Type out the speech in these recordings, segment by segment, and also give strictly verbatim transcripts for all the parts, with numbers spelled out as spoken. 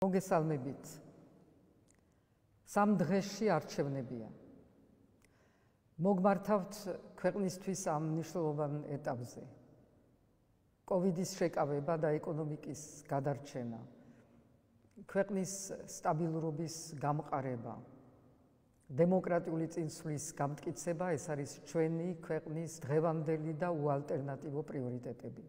მოგესალმებით. სამ დღეში არჩევნებია. მოგმართავთ ქვეყნისთვის ამ მნიშვნელოვან ეტაპზე. კოვიდის შეკავება და ეკონომიკის გადარჩენა, ქვეყნის სტაბილურობის გამყარება, დემოკრატიული წინსვლის გამტკიცება, ეს არის ჩვენი ქვეყნის დღევანდელი და უალტერნატივო პრიორიტეტები.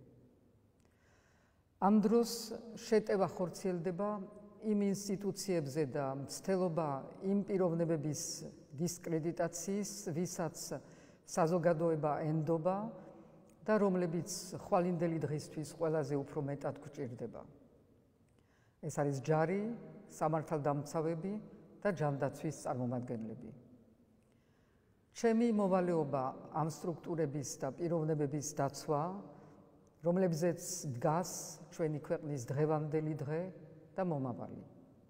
ამ დროს შეტევა ხორციელდება იმ ინსტიტუციებზე და მცდელობა იმ პიროვნებების დისკრედიტაციის, ვისაც საზოგადოება ენდობა და რომლებიც ხვალინდელი დღისთვის ყველაზე უფრო მეტად გვჭირდება. ეს არის ჯარი, სამართალდამცავები და ჯანდაცვის წარმომადგენლები. ჩემი მოვალეობა ამ სტრუქტურების და პიროვნებების დაცვა, რომლებზეც დგას ჩვენი ქვეყნის დღევანდელი დღე და მომავალი.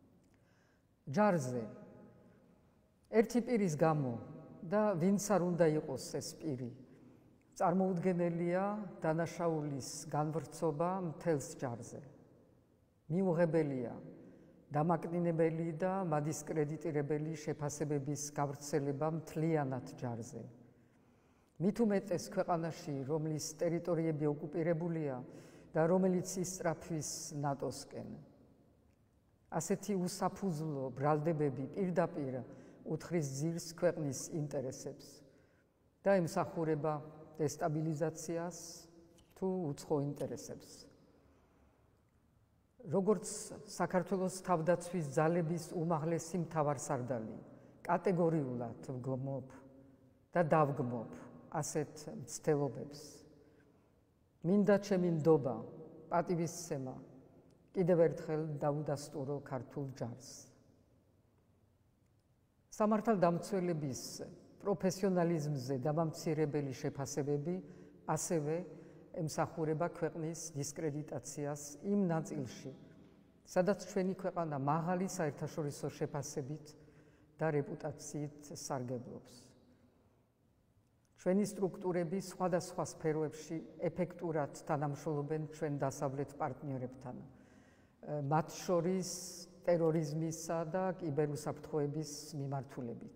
ჯარზე ერთი პირის გამო და ვინც არ უნდა იყოს ეს პირი, წარმოუდგენელია დანაშაულის განვრცობა მთელს ჯარზე. მიუღებელია დამაკნინებელი და მადისკრედიტირებელი შეფასებების გავრცელება მთლიანად ჯარზე. მით უმეტეს ქვეყანაში, რომლის ტერიტორიები ოკუპირებულია და რომელიც ისწრაფვის ნატოსკენ. ასეთი უსაფუძვლო ბრალდებები პირდაპირ უთხრის ძირს ქვეყნის ინტერესებს და ემსახურება დესტაბილიზაციას თუ უცხო ინტერესებს. როგორც საქართველოს თავდაცვის ძალების უმაღლესი მთავარსარდალი, კატეგორიულად ვგმობ და დავგმობ ასეთ მცდელობებს. მინდა ჩემი ნდობა, პატივისცემა კიდევ ერთხელ დაუდასტურო ქართულ ჯარს. სამართალდამცველების პროფესიონალიზმზე დამამცირებელი შეფასებები ასევე ემსახურება ქვეყნის დისკრედიტაციას იმ ნაწილში, სადაც ჩვენი ქვეყანა მაღალი საერთაშორისო შეფასებით და რეპუტაციით სარგებლობს. ჩვენი სტრუქტურები სხვადასხვა სფეროებში ეფექტურად თანამშრომლობენ ჩვენ დასავლეთ პარტნიორებთან, მათ შორის ტერორიზმისა და კიბერუსაფრთხოების მიმართულებით.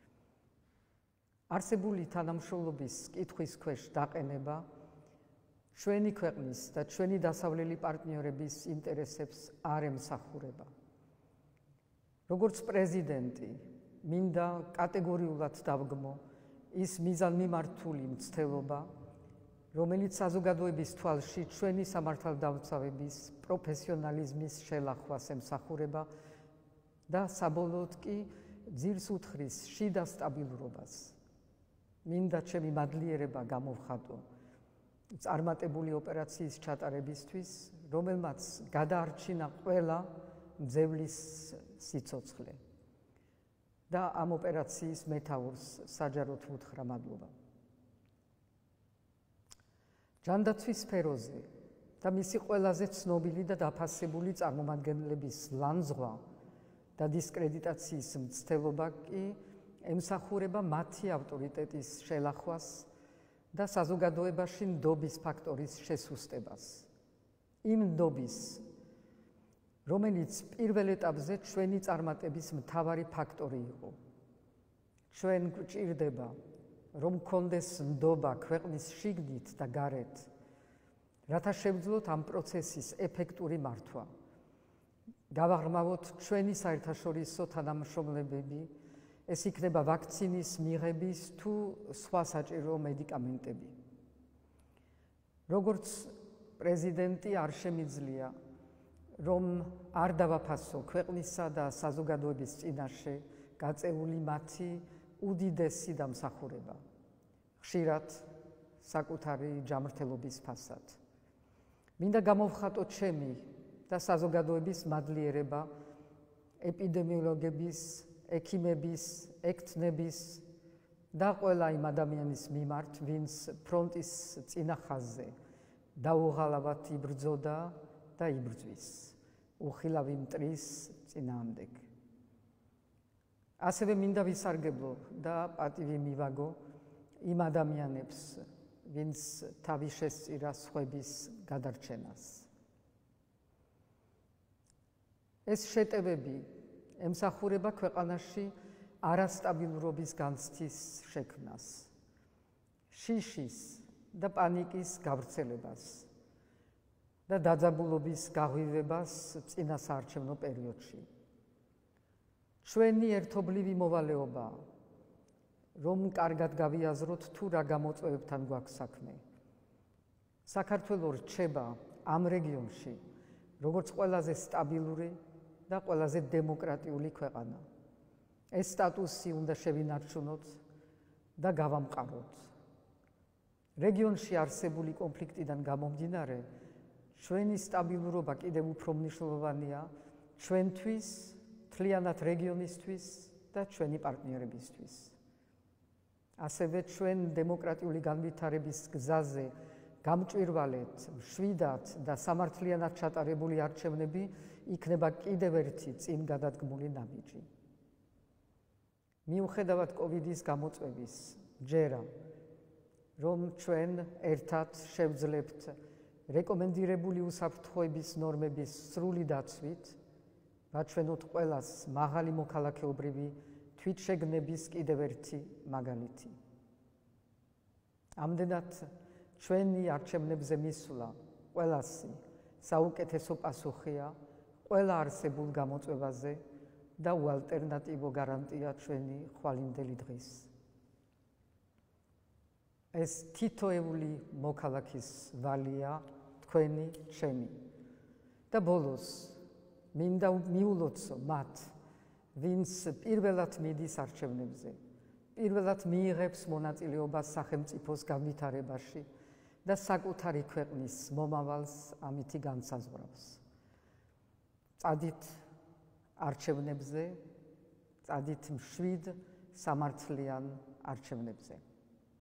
არსებული თანამშრომლობის კითხვის ქვეშ დაყენება ჩვენი ქვეყნის და ჩვენი დასავლელი პარტნიორების ინტერესებს არ ემსახურება. როგორც პრეზიდენტი, მინდა კატეგორიულად დავგმო ის მიზანმიმართული მცდელობა, რომელიც საზოგადოების თვალში ჩვენი სამართალდამცავების პროფესიონალიზმის შელახვას ემსახურება და საბოლოოდ კი ძირს უთხრის შიდა სტაბილურობას. მინდა ჩემი მადლიერება გამოვხატო წარმატებული ოპერაციის ჩატარებისთვის, რომელმაც გადაარჩინა ყველა მძევლის სიცოცხლე და ამ ოპერაციის მეთაურს საჯაროდ ვუთხრა მადლობა. ჯანდაცვის სფეროზე და მისი ყველაზე ცნობილი და დაფასებული წარმომადგენლების ლანძღვა და დისკრედიტაციის მცდელობა კი ემსახურება მათი ავტორიტეტის შელახვას და საზოგადოებაში ნდობის ფაქტორის შესუსტებას. იმ ნდობის, რომელიც პირველ ეტაპზე ჩვენი წარმატების მთავარი ფაქტორი იყო. ჩვენ გვჭირდება, რომ გქონდეს ნდობა ქვეყნის შიგნით და გარეთ, რათა შევძლოთ ამ პროცესის ეფექტური მართვა. გავაღრმავოთ ჩვენი საერთაშორისო თანამშრომლობები, ეს იქნება ვაქცინის მიღების თუ სხვა საჭირო მედიკამენტები. როგორც პრეზიდენტი არ შემიძლია, რომ არ დავაფასო ქვეყნისა და საზოგადოების წინაშე გაწეული მათი უდიდესი დამსახურება, ხშირად საკუთარი ჯანმრთელობის ფასად. მინდა გამოვხატო ჩემი და საზოგადოების მადლიერება ეპიდემიოლოგების, ექიმების, ექთნების და ყველა იმ ადამიანის მიმართ, ვინც ფრონტის წინა ხაზზე დაუღალავად იბრძოდა და იბრძვის უხილავი მტრის წინააღმდეგ. ასევე მინდა ვისარგებლო და პატივი მივაგო იმ ადამიანებს, ვინც თავი შესწირა სხვების გადარჩენას. ეს შეტევები ემსახურება ქვეყანაში არასტაბილურობის განცდის შექმნას, შიშის და პანიკის გავრცელებას და დაძაბულობის გაღვივებას წინასაარჩევნო პერიოდში. ჩვენი ერთობლივი მოვალეობა, რომ კარგად გავიაზროთ თუ რა გამოწვევებთან გვაქვს საქმე. საქართველო რჩება ამ რეგიონში როგორც ყველაზე სტაბილური და ყველაზე დემოკრატიული ქვეყანა. ეს სტატუსი უნდა შევინარჩუნოთ და გავამყაროთ. რეგიონში არსებული კონფლიქტიდან გამომდინარე, ჩვენი სტაბილურობა კიდევ უფრო მნიშვნელოვანია ჩვენთვის, მთლიანად რეგიონისთვის და ჩვენი პარტნიორებისთვის. ასევე ჩვენ დემოკრატიული განვითარების გზაზე გამჭვირვალეთ, მშვიდად და სამართლიანად ჩატარებული არჩევნები იქნება კიდევ ერთი წინ გადადგმული ნაბიჯი. მიუხედავად კოვიდის გამოწვევის, ჯერა, რომ ჩვენ ერთად შევძლებთ რეკომენდირებული უსაფრთხოების ნორმების სრული დაცვით, ვაჩვენოთ ყველას მაღალი მოქალაქეობრივი თვითშეგნების კიდევ ერთი მაგალითი. ამდენად ჩვენი არჩევნებზე მისვლა ყველასი საუკეთესო პასუხია ყველა არსებულ გამოწვევაზე და უალტერნატივო გარანტია ჩვენი ხვალინდელი დღის. ეს თითოეული მოქალაქის ვალია, თქვენი, ჩემი. და ბოლოს მინდა მიულოცო მათ, ვინც პირველად მიდის არჩევნებზე, პირველად მიიღებს მონაწილეობას სახელმწიფოს განვითარებაში და საკუთარი ქვეყნის მომავალს ამითი განსაზღვრავს. წადით არჩევნებზე, წადით მშვიდ სამართლიან არჩევნებზე.